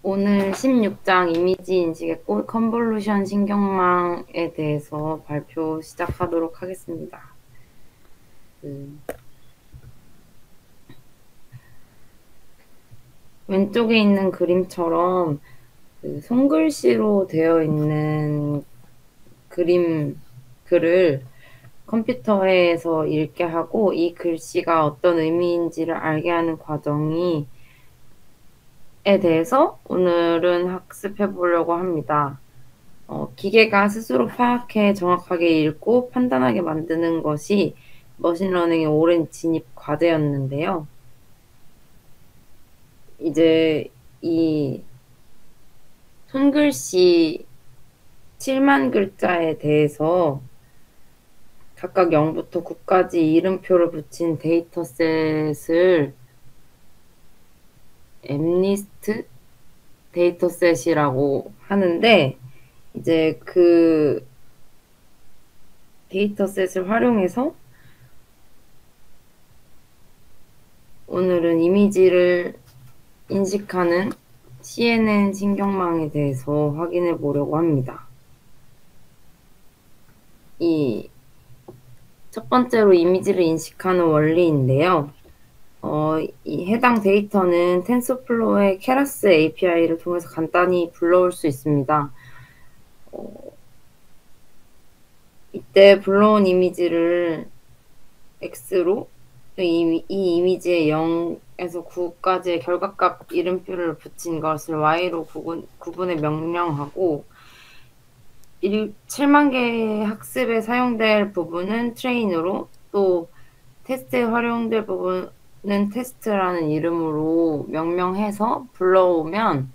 오늘 16장 이미지 인식의 컨볼루션 신경망에 대해서 발표 시작하도록 하겠습니다. 왼쪽에 있는 그림처럼 손글씨로 되어 있는 글을 컴퓨터에서 읽게 하고 이 글씨가 어떤 의미인지를 알게 하는 과정에 대해서 오늘은 학습해 보려고 합니다. 기계가 스스로 파악해 정확하게 읽고 판단하게 만드는 것이 머신러닝의 오랜 진입 과제였는데요. 이제 이 손글씨 7만 글자에 대해서 각각 0부터 9까지 이름표를 붙인 데이터셋을 엠리스트 데이터셋이라고 하는데, 이제 그 데이터셋을 활용해서 오늘은 이미지를 인식하는 CNN 신경망에 대해서 확인해 보려고 합니다. 이 첫 번째로 이미지를 인식하는 원리인데요. 이 해당 데이터는 텐서플로우의 케라스 API를 통해서 간단히 불러올 수 있습니다. 이때 불러온 이미지를 X로 이 이미지에 0에서 9까지의 결과값 이름표를 붙인 것을 Y로 구분해 명령하고 7만 개의 학습에 사용될 부분은 트레인으로, 또 테스트에 활용될 부분은 테스트라는 이름으로 명명해서 불러오면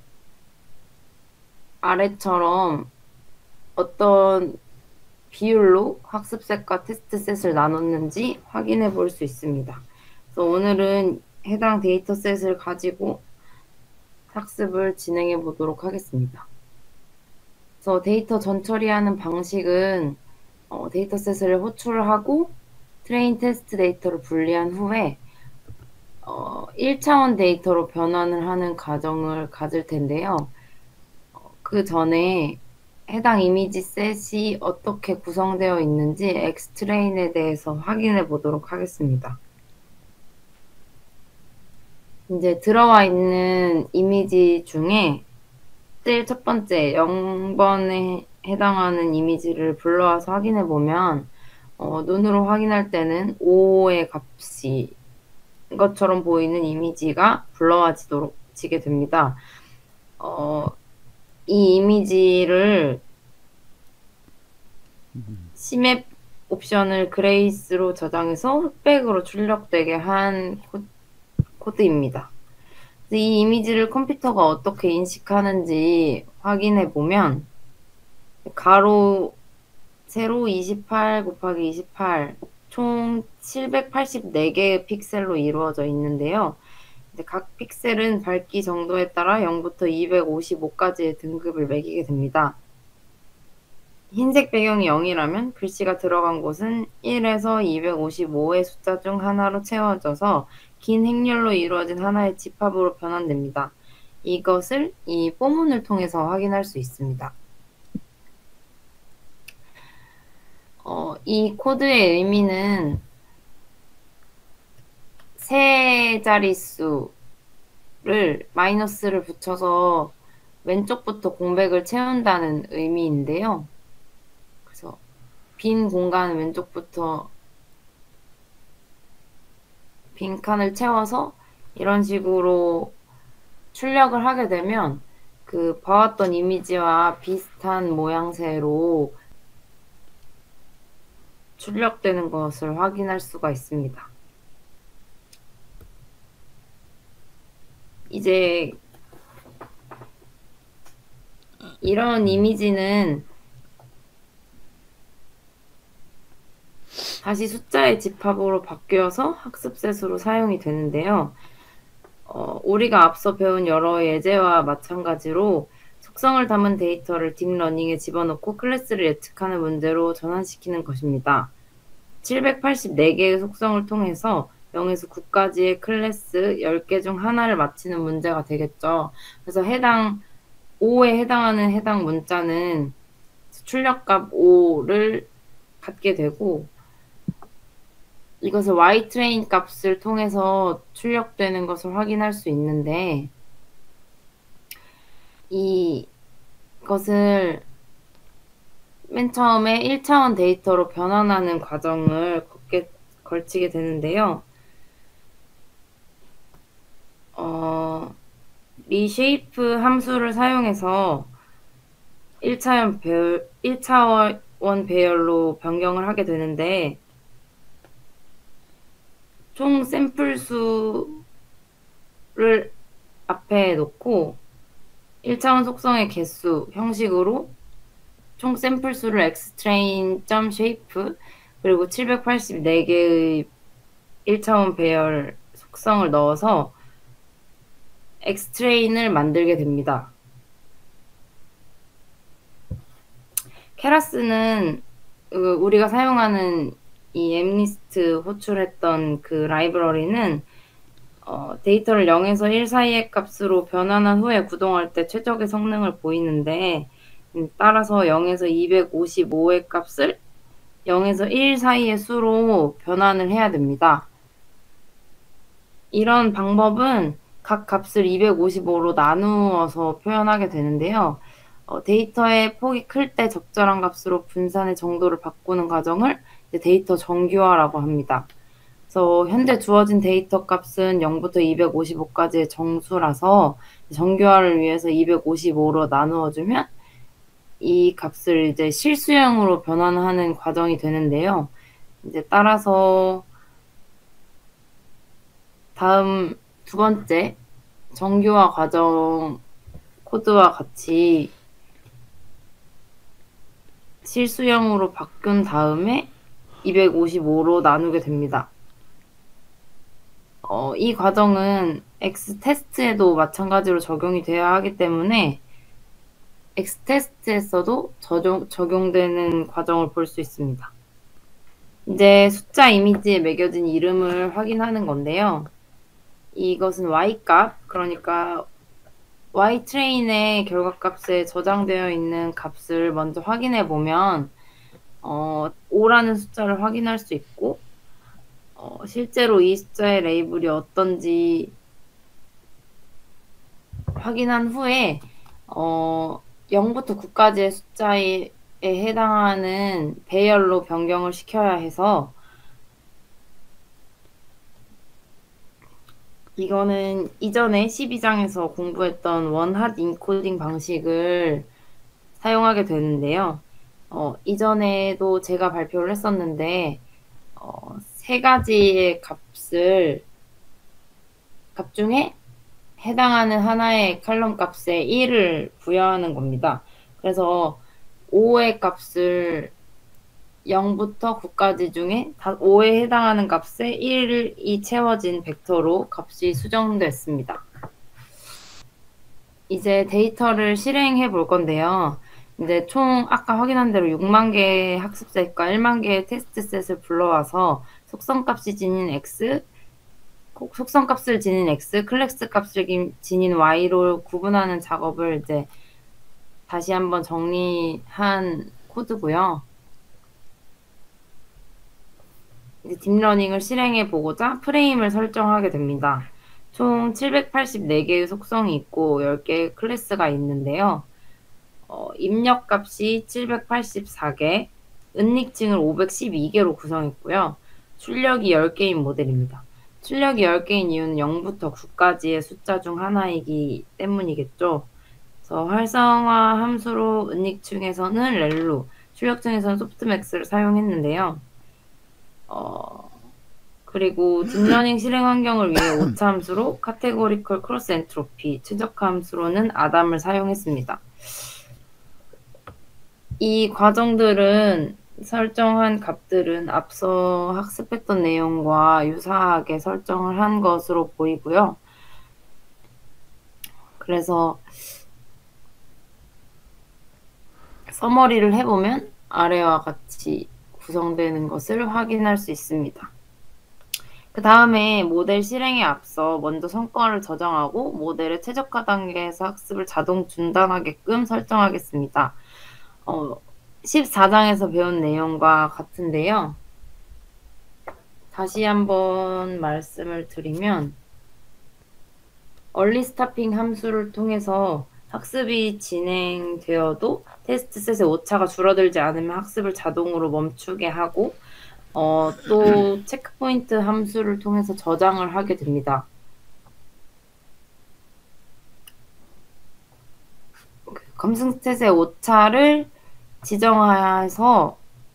아래처럼 어떤 비율로 학습셋과 테스트셋을 나눴는지 확인해 볼 수 있습니다. 그래서 오늘은 해당 데이터셋을 가지고 학습을 진행해 보도록 하겠습니다. 그래서 데이터 전처리하는 방식은 데이터셋을 호출하고 트레인 테스트 데이터를 분리한 후에 1차원 데이터로 변환을 하는 과정을 가질 텐데요. 그 전에 해당 이미지 셋이 어떻게 구성되어 있는지 X트레인에 대해서 확인해 보도록 하겠습니다. 이제 들어와 있는 이미지 중에 제일 첫 번째 0번에 해당하는 이미지를 불러와서 확인해 보면 눈으로 확인할 때는 5의 값이 것처럼 보이는 이미지가 불러와지게 됩니다. 이 이미지를 CMap 옵션을 그레이스로 저장해서 흑백으로 출력되게 한 코드입니다. 이 이미지를 컴퓨터가 어떻게 인식하는지 확인해 보면 가로 세로 28 곱하기 28 총 784개의 픽셀로 이루어져 있는데요. 각 픽셀은 밝기 정도에 따라 0부터 255까지의 등급을 매기게 됩니다. 흰색 배경이 0이라면 글씨가 들어간 곳은 1에서 255의 숫자 중 하나로 채워져서 긴 행렬로 이루어진 하나의 집합으로 변환됩니다. 이것을 이 포문을 통해서 확인할 수 있습니다. 이 코드의 의미는 세 자릿수를 마이너스를 붙여서 왼쪽부터 공백을 채운다는 의미인데요. 그래서 빈 공간 왼쪽부터 빈칸을 채워서 이런 식으로 출력을 하게 되면 그 봐왔던 이미지와 비슷한 모양새로 출력되는 것을 확인할 수가 있습니다. 이제 이런 이미지는 다시 숫자의 집합으로 바뀌어서 학습셋으로 사용이 되는데요. 우리가 앞서 배운 여러 예제와 마찬가지로 속성을 담은 데이터를 딥러닝에 집어넣고 클래스를 예측하는 문제로 전환시키는 것입니다. 784개의 속성을 통해서 0에서 9까지의 클래스 10개 중 하나를 맞히는 문제가 되겠죠. 그래서 5에 해당하는 해당 문자는 출력값 5를 갖게 되고, 이것을 ytrain 값을 통해서 출력되는 것을 확인할 수 있는데, 이것을 맨 처음에 1차원 데이터로 변환하는 과정을 걸치게 되는데요. reshape 함수를 사용해서 1차원 배열로 변경을 하게 되는데, 총 샘플 수를 앞에 놓고 1차원 속성의 개수 형식으로 총 샘플 수를 xtrain.shape 그리고 784개의 1차원 배열 속성을 넣어서 xtrain을 만들게 됩니다. 케라스는 우리가 사용하는 이 mnist 호출했던 그 라이브러리는 데이터를 0에서 1 사이의 값으로 변환한 후에 구동할 때 최적의 성능을 보이는데, 따라서 0에서 255의 값을 0에서 1 사이의 수로 변환을 해야 됩니다. 이런 방법은 각 값을 255로 나누어서 표현하게 되는데요. 데이터의 폭이 클 때 적절한 값으로 분산의 정도를 바꾸는 과정을 데이터 정규화라고 합니다. 그래서 현재 주어진 데이터 값은 0부터 255까지의 정수라서 정규화를 위해서 255로 나누어주면 이 값을 이제 실수형으로 변환하는 과정이 되는데요. 이제 따라서 다음 두 번째 정규화 과정 코드와 같이 실수형으로 바꾼 다음에 255로 나누게 됩니다. 이 과정은 X테스트에도 마찬가지로 적용이 되어야 하기 때문에 X테스트에서도 적용되는 과정을 볼 수 있습니다. 이제 숫자 이미지에 매겨진 이름을 확인하는 건데요. 이것은 y값, 그러니까 ytrain의 결과값에 저장되어 있는 값을 먼저 확인해 보면 5라는 숫자를 확인할 수 있고, 실제로 이 숫자의 레이블이 어떤지 확인한 후에 0부터 9까지의 숫자에 해당하는 배열로 변경을 시켜야 해서, 이거는 이전에 12장에서 공부했던 원핫 인코딩 방식을 사용하게 되는데요. 이전에도 제가 발표를 했었는데, 세 가지의 값 중에 해당하는 하나의 칼럼 값에 1을 부여하는 겁니다. 그래서 5의 값을 0부터 9까지 중에 5에 해당하는 값에 1이 채워진 벡터로 값이 수정됐습니다. 이제 데이터를 실행해 볼 건데요. 이제 총 아까 확인한 대로 6만 개의 학습셋과 1만 개의 테스트셋을 불러와서 속성값을 지닌 X, 클래스 값을 지닌 Y로 구분하는 작업을 이제 다시 한번 정리한 코드고요. 이제 딥러닝을 실행해 보고자 프레임을 설정하게 됩니다. 총 784개의 속성이 있고 10개의 클래스가 있는데요. 입력값이 784개, 은닉층을 512개로 구성했고요. 출력이 10개인 모델입니다. 출력이 10개인 이유는 0부터 9까지의 숫자 중 하나이기 때문이겠죠. 그래서 활성화 함수로 은닉층에서는 렐루, 출력층에서는 소프트맥스를 사용했는데요. 그리고 딥러닝 실행 환경을 위해 오차 함수로 카테고리컬 크로스 엔트로피, 최적화 함수로는 아담을 사용했습니다. 이 과정들은 설정한 값들은 앞서 학습했던 내용과 유사하게 설정을 한 것으로 보이고요. 그래서 서머리를 해보면 아래와 같이 구성되는 것을 확인할 수 있습니다. 그 다음에 모델 실행에 앞서 먼저 성과를 저장하고 모델의 최적화 단계에서 학습을 자동 중단하게끔 설정하겠습니다. 14장에서 배운 내용과 같은데요. 다시 한번 말씀을 드리면 얼리 스타핑 함수를 통해서 학습이 진행되어도 테스트셋의 오차가 줄어들지 않으면 학습을 자동으로 멈추게 하고 또 체크포인트 함수를 통해서 저장을 하게 됩니다. 검증셋의 오차를 지정해서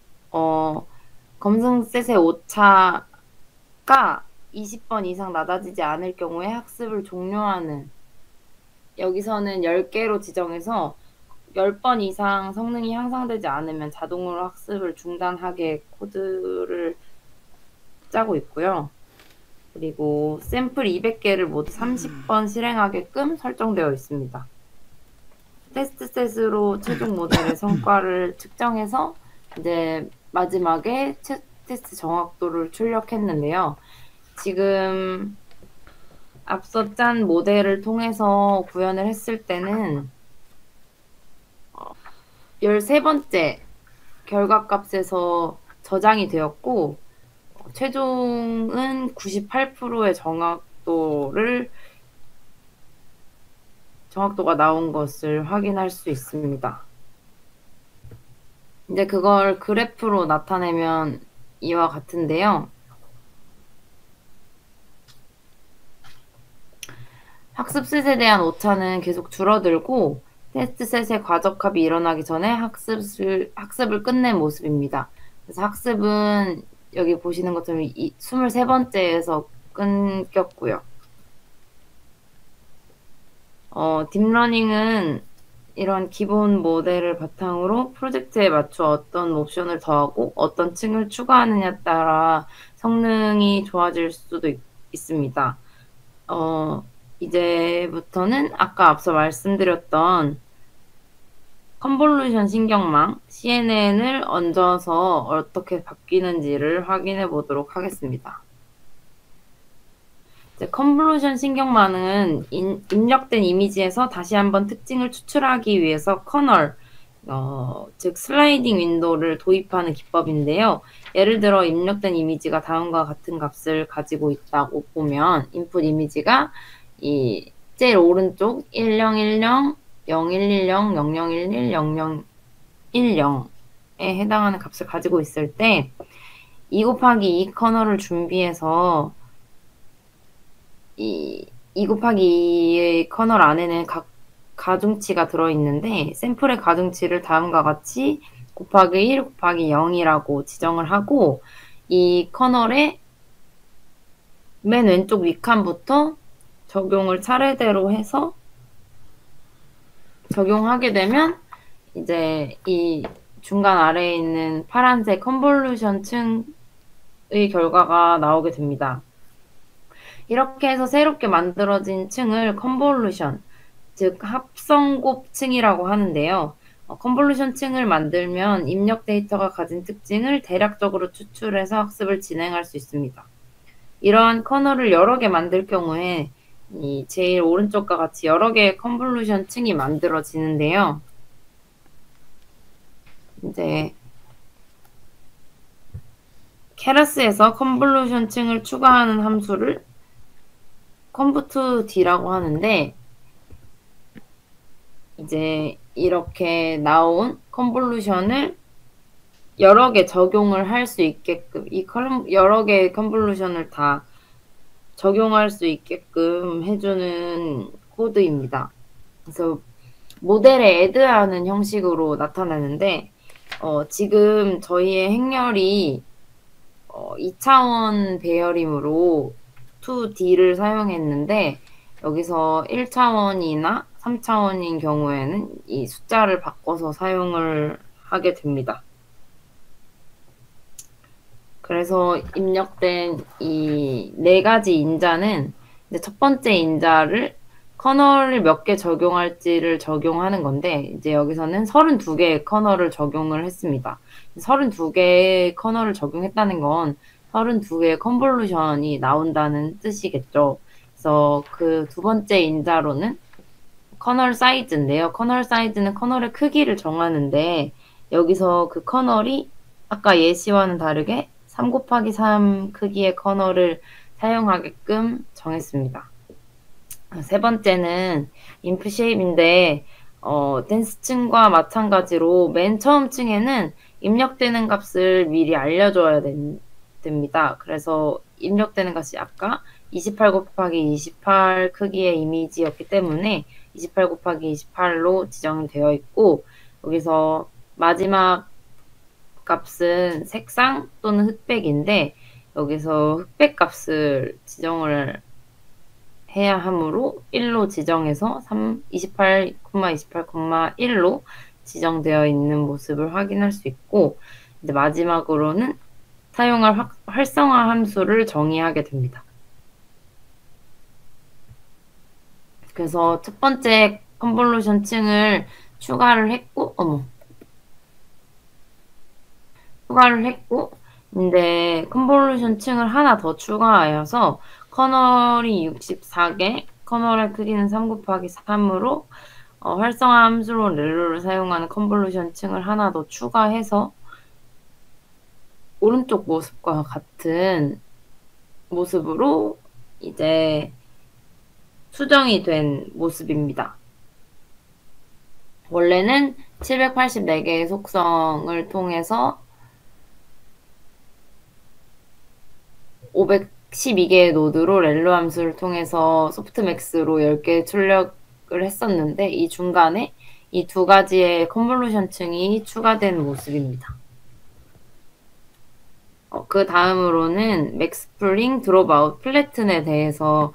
검증셋의 오차가 20번 이상 낮아지지 않을 경우에 학습을 종료하는, 여기서는 10개로 지정해서 10번 이상 성능이 향상되지 않으면 자동으로 학습을 중단하게 코드를 짜고 있고요. 그리고 샘플 200개를 모두 30번 실행하게끔 설정되어 있습니다. 테스트셋으로 최종 모델의 성과를 측정해서 이제 마지막에 테스트 정확도를 출력했는데요. 지금 앞서 짠 모델을 통해서 구현을 했을 때는 13번째 결과값에서 저장이 되었고 최종은 98%의 정확도가 나온 것을 확인할 수 있습니다. 이제 그걸 그래프로 나타내면 이와 같은데요. 학습셋에 대한 오차는 계속 줄어들고 테스트셋의 과적합이 일어나기 전에 학습을 끝낸 모습입니다. 그래서 학습은 여기 보시는 것처럼 23번째에서 끊겼고요. 딥러닝은 이런 기본 모델을 바탕으로 프로젝트에 맞춰 어떤 옵션을 더하고 어떤 층을 추가하느냐에 따라 성능이 좋아질 수도 있습니다. 이제부터는 아까 앞서 말씀드렸던 컨볼루션 신경망 CNN을 얹어서 어떻게 바뀌는지를 확인해 보도록 하겠습니다. 컨볼루션 신경망은 입력된 이미지에서 다시 한번 특징을 추출하기 위해서 커널, 즉 슬라이딩 윈도우를 도입하는 기법인데요. 예를 들어 입력된 이미지가 다음과 같은 값을 가지고 있다고 보면 인풋 이미지가 이 제일 오른쪽 1010, 0110, 0011, 0010에 해당하는 값을 가지고 있을 때 2 곱하기 2 커널을 준비해서 이 2 곱하기 2의 커널 안에는 각 가중치가 들어있는데 샘플의 가중치를 다음과 같이 곱하기 1 곱하기 0이라고 지정을 하고 이 커널의 맨 왼쪽 윗칸부터 적용을 차례대로 해서 적용하게 되면 이제 이 중간 아래에 있는 파란색 컨볼루션 층의 결과가 나오게 됩니다. 이렇게 해서 새롭게 만들어진 층을 컨볼루션, 즉 합성곱층이라고 하는데요. 컨볼루션 층을 만들면 입력 데이터가 가진 특징을 대략적으로 추출해서 학습을 진행할 수 있습니다. 이러한 커널을 여러 개 만들 경우에 이 제일 오른쪽과 같이 여러 개의 컨볼루션 층이 만들어지는데요. 이제 케라스에서 컨볼루션 층을 추가하는 함수를 convtd라고 하는데 이제 이렇게 나온 컨볼루션을 여러 개 적용을 할 수 있게끔 여러 개의 컨볼루션을 다 적용할 수 있게끔 해주는 코드입니다. 그래서 모델에 add하는 형식으로 나타나는데 지금 저희의 행렬이 2차원 배열이므로 2D를 사용했는데 여기서 1차원이나 3차원인 경우에는 이 숫자를 바꿔서 사용을 하게 됩니다. 그래서 입력된 이 4가지 인자는 첫 번째 인자를 커널을 몇 개 적용할지를 적용하는 건데 이제 여기서는 32개의 커널을 적용을 했습니다. 32개의 커널을 적용했다는 건 32개의 컨볼루션이 나온다는 뜻이겠죠. 그래서 그 두 번째 인자로는 커널 사이즈인데요. 커널 사이즈는 커널의 크기를 정하는데 여기서 그 커널이 아까 예시와는 다르게 3 곱하기 3 크기의 커널을 사용하게끔 정했습니다. 세 번째는 인프 쉐입인데 댄스층과 마찬가지로 맨 처음 층에는 입력되는 값을 미리 알려줘야 됩니다. 그래서 입력되는 값이 아까 28 곱하기 28 크기의 이미지였기 때문에 28 곱하기 28로 지정이 되어 있고, 여기서 마지막 값은 색상 또는 흑백인데 여기서 흑백 값을 지정을 해야 하므로 1로 지정해서 28,28,1로 지정되어 있는 모습을 확인할 수 있고, 이제 마지막으로는 사용할 활성화 함수를 정의하게 됩니다. 그래서 첫 번째 컨볼루션 층을 추가를 했고, 근데 컨볼루션 층을 하나 더 추가하여서 커널이 64개, 커널의 크기는 3 곱하기 3으로 활성화 함수로 렐로를 사용하는 컨볼루션 층을 하나 더 추가해서 오른쪽 모습과 같은 모습으로 이제 수정이 된 모습입니다. 원래는 784개의 속성을 통해서 512개의 노드로 렐로 함수를 통해서 소프트맥스로 10개 출력을 했었는데 이 중간에 이 두 가지의 컨볼루션 층이 추가된 모습입니다. 그 다음으로는 맥스플링, 드롭아웃, 플래튼에 대해서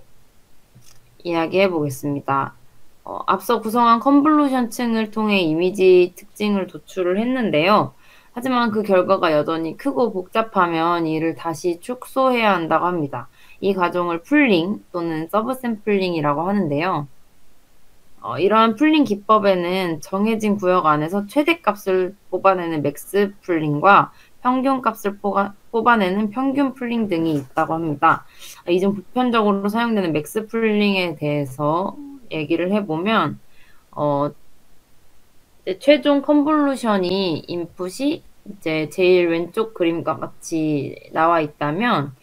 이야기해 보겠습니다. 앞서 구성한 컨볼루션 층을 통해 이미지 특징을 도출을 했는데요. 하지만 그 결과가 여전히 크고 복잡하면 이를 다시 축소해야 한다고 합니다. 이 과정을 풀링 또는 서브샘플링이라고 하는데요. 이러한 풀링 기법에는 정해진 구역 안에서 최대값을 뽑아내는 맥스 풀링과 평균값을 뽑아내는 평균 풀링 등이 있다고 합니다. 이중 보편적으로 사용되는 맥스 풀링에 대해서 얘기를 해보면 최종 컨볼루션이 인풋이 이제 제일 왼쪽 그림과 같이 나와 있다면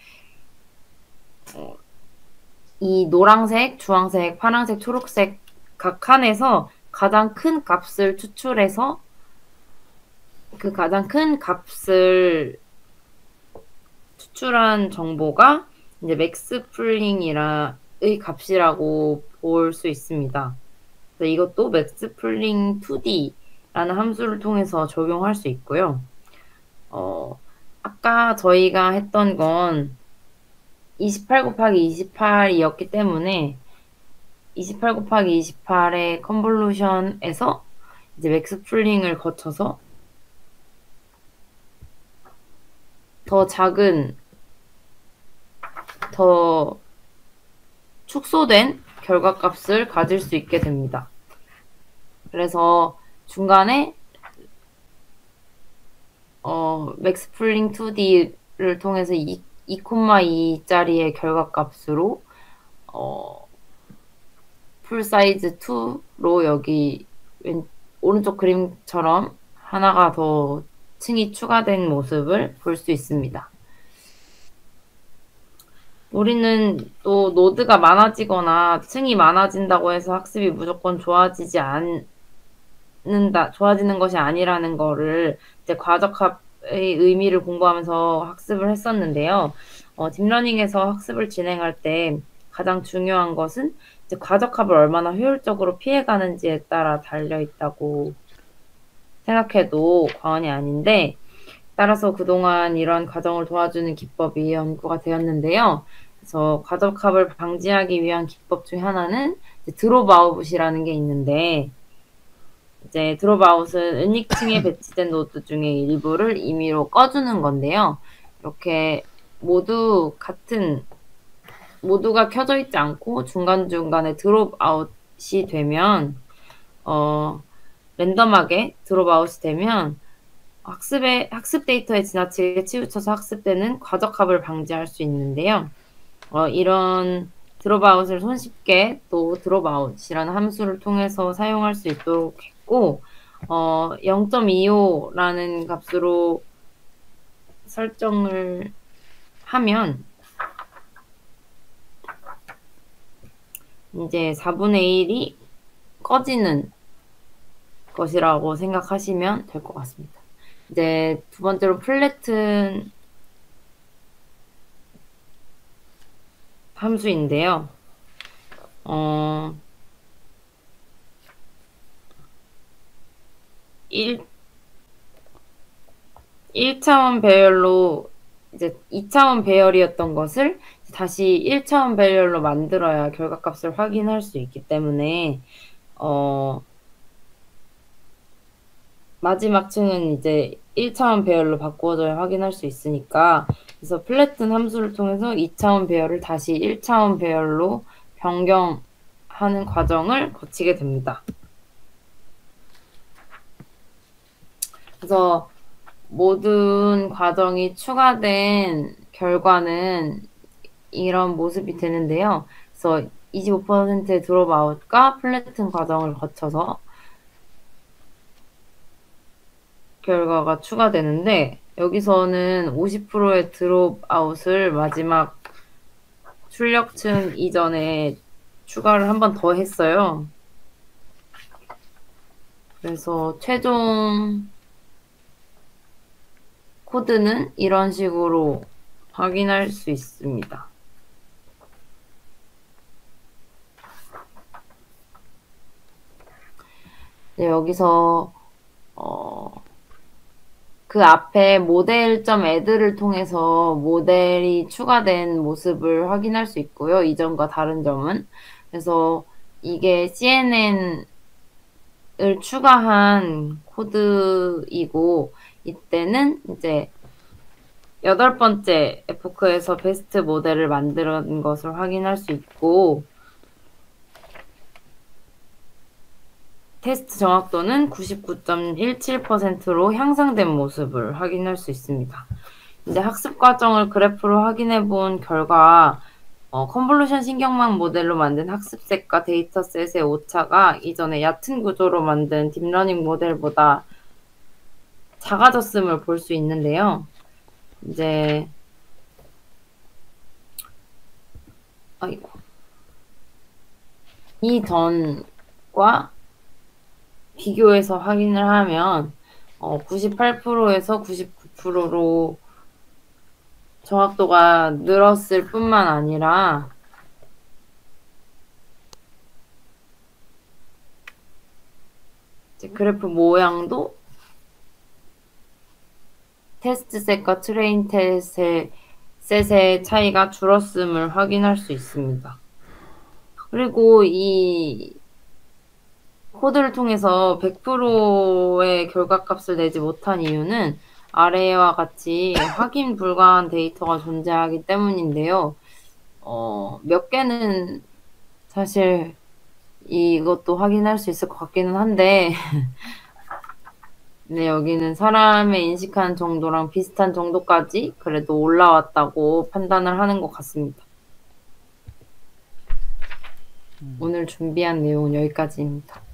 이 노란색, 주황색, 파란색, 초록색 각 칸에서 가장 큰 값을 추출해서 그 가장 큰 값을 추출한 정보가 이제 맥스 풀링의 값이라고 볼 수 있습니다. 그래서 이것도 맥스 풀링 2D라는 함수를 통해서 적용할 수 있고요. 아까 저희가 했던 건 28 곱하기 28이었기 때문에 28 곱하기 28의 컨볼루션에서 이제 맥스 풀링을 거쳐서 더 작은, 더 축소된 결과값을 가질 수 있게 됩니다. 그래서 중간에 맥스 풀링 2D를 통해서 2,2짜리의 결과값으로 풀 사이즈 2로 여기 오른쪽 그림처럼 하나가 더 층이 추가된 모습을 볼 수 있습니다. 우리는 또 노드가 많아지거나 층이 많아진다고 해서 학습이 무조건 좋아지는 것이 아니라는 거를 이제 과적합의 의미를 공부하면서 학습을 했었는데요. 딥러닝에서 학습을 진행할 때 가장 중요한 것은 이제 과적합을 얼마나 효율적으로 피해가는지에 따라 달려 있다고 생각해도 과언이 아닌데, 따라서 그동안 이러한 과정을 도와주는 기법이 연구가 되었는데요. 그래서 과적합을 방지하기 위한 기법 중 하나는 드롭아웃이라는 게 있는데, 이제 드롭아웃은 은닉층에 배치된 노드 중에 일부를 임의로 꺼주는 건데요. 이렇게 모두가 켜져 있지 않고 중간중간에 드롭아웃이 되면 랜덤하게 드롭아웃이 되면 학습 데이터에 지나치게 치우쳐서 학습되는 과적합을 방지할 수 있는데요. 이런 드롭아웃을 손쉽게 또 드롭아웃이라는 함수를 통해서 사용할 수 있도록 했고, 0.25라는 값으로 설정을 하면 이제 4분의 1이 꺼지는 것이라고 생각하시면 될 것 같습니다. 이제 두 번째로 플래튼 함수인데요. 1차원 배열로 이제 2차원 배열이었던 것을 다시 1차원 배열로 만들어야 결과값을 확인할 수 있기 때문에 마지막 층은 이제 1차원 배열로 바꾸어져야 확인할 수 있으니까, 그래서 플래튼 함수를 통해서 2차원 배열을 다시 1차원 배열로 변경하는 과정을 거치게 됩니다. 그래서 모든 과정이 추가된 결과는 이런 모습이 되는데요. 그래서 25%의 드롭아웃과 플래튼 과정을 거쳐서 결과가 추가되는데, 여기서는 50%의 드롭아웃을 마지막 출력층 이전에 추가를 한 번 더 했어요. 그래서 최종 코드는 이런 식으로 확인할 수 있습니다. 네, 여기서 그 앞에 model.add를 통해서 모델이 추가된 모습을 확인할 수 있고요. 이전과 다른 점은. 그래서 이게 CNN을 추가한 코드이고, 이때는 이제 8번째 에포크에서 베스트 모델을 만든 것을 확인할 수 있고, 테스트 정확도는 99.17%로 향상된 모습을 확인할 수 있습니다. 이제 학습 과정을 그래프로 확인해 본 결과, 컨볼루션 신경망 모델로 만든 학습셋과 데이터셋의 오차가 이전에 얕은 구조로 만든 딥러닝 모델보다 작아졌음을 볼 수 있는데요. 이제 이전과 비교해서 확인을 하면 98%에서 99%로 정확도가 늘었을 뿐만 아니라 이제 그래프 모양도 테스트셋과 트레인 셋의 차이가 줄었음을 확인할 수 있습니다. 그리고 이 코드를 통해서 100%의 결과값을 내지 못한 이유는 아래와 같이 확인 불가한 데이터가 존재하기 때문인데요. 몇 개는 사실 이것도 확인할 수 있을 것 같기는 한데 네, 여기는 사람의 인식하는 정도랑 비슷한 정도까지 그래도 올라왔다고 판단을 하는 것 같습니다. 오늘 준비한 내용은 여기까지입니다.